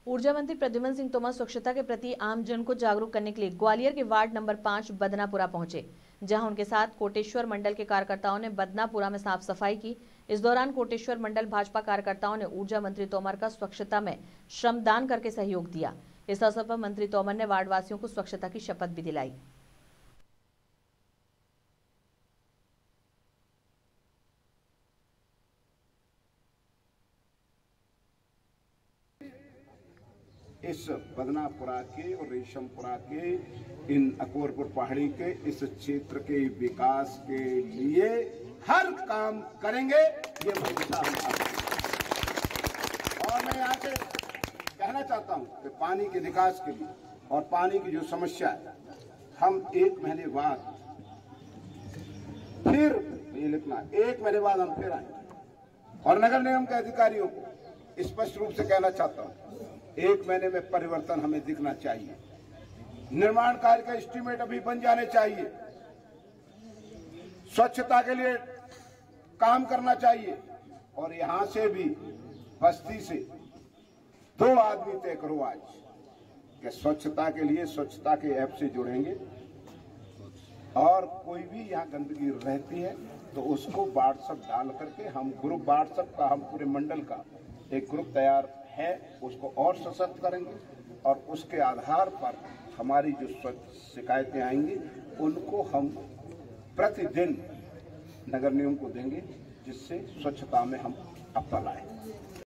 ऊर्जा मंत्री प्रद्युम्न सिंह तोमर स्वच्छता के प्रति आम जन को जागरूक करने के लिए ग्वालियर के वार्ड नंबर 5 बदनापुरा पहुंचे, जहां उनके साथ कोटेश्वर मंडल के कार्यकर्ताओं ने बदनापुरा में साफ सफाई की। इस दौरान कोटेश्वर मंडल भाजपा कार्यकर्ताओं ने ऊर्जा मंत्री तोमर का स्वच्छता में श्रमदान करके सहयोग दिया। इस अवसर पर मंत्री तोमर ने वार्डवासियों को स्वच्छता की शपथ भी दिलाई। इस बदनापुरा के और रेशमपुरा के इन अकबरपुर पहाड़ी के इस क्षेत्र के विकास के लिए हर काम करेंगे, ये और मैं यहाँ से कहना चाहता हूँ कि पानी के विकास के लिए और पानी की जो समस्या है, हम 1 महीने बाद फिर ये लिखना 1 महीने बाद हम फिर आएंगे और नगर निगम के अधिकारियों को स्पष्ट रूप से कहना चाहता हूँ 1 महीने में परिवर्तन हमें दिखना चाहिए। निर्माण कार्य का एस्टीमेट अभी बन जाने चाहिए। स्वच्छता के लिए काम करना चाहिए और यहां से भी बस्ती से 2 आदमी तय करो आज कि स्वच्छता के लिए स्वच्छता के ऐप से जुड़ेंगे और कोई भी यहाँ गंदगी रहती है तो उसको व्हाट्सएप डाल करके हम ग्रुप व्हाट्सएप का हम पूरे मंडल का एक ग्रुप तैयार है, उसको और सशक्त करेंगे और उसके आधार पर हमारी जो शिकायतें आएंगी उनको हम प्रतिदिन नगर निगम को देंगे, जिससे स्वच्छता में हम अव्वल आए।